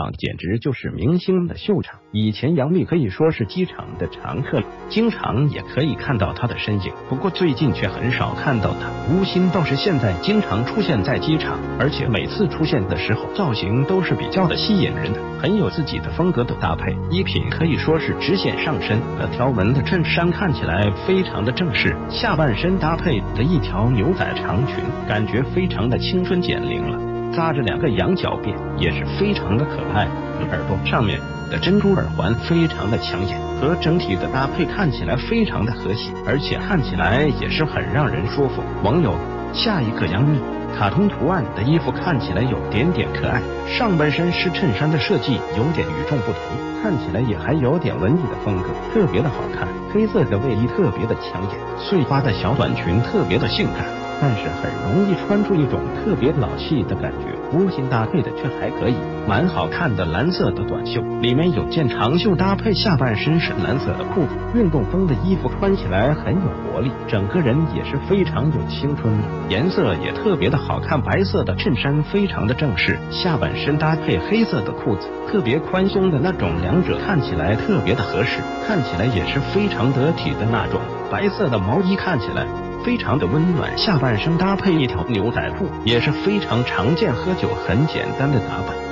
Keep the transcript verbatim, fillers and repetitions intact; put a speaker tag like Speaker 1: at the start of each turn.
Speaker 1: 场简直就是明星的秀场。以前杨幂可以说是机场的常客了，经常也可以看到她的身影。不过最近却很少看到她。吴昕倒是现在经常出现在机场，而且每次出现的时候造型都是比较的吸引人的，很有自己的风格的搭配。衣品可以说是直线上身，呃，条纹的衬衫看起来非常的正式，下半身搭配的一条牛仔长裙，感觉非常的青春减龄了。扎着两个羊角辫，也是非常的可爱。耳朵上面的珍珠耳环非常的抢眼，和整体的搭配看起来非常的和谐，而且看起来也是很让人舒服。网友：下一个杨幂，卡通图案的衣服看起来有点点可爱，上半身是衬衫的设计有点与众不同，看起来也还有点文艺的风格，特别的好看。黑色的卫衣特别的抢眼，碎花的小短裙特别的性感，但是很容易穿出一种特别老气的感觉。吴昕搭配的却还可以，蛮好看的蓝色的短袖，里面有件长袖搭配，下半身是蓝色的裤子，运动风的衣服穿起来很有活力，整个人也是非常有青春力，颜色也特别的好看。白色的衬衫非常的正式，下半身搭配黑色的裤子，特别宽松的那种，两者看起来特别的合适，看起来也是非常得体的那种。白色的毛衣看起来非常的温暖，下半身搭配一条牛仔裤，也是非常常见，喝酒很简单的打扮。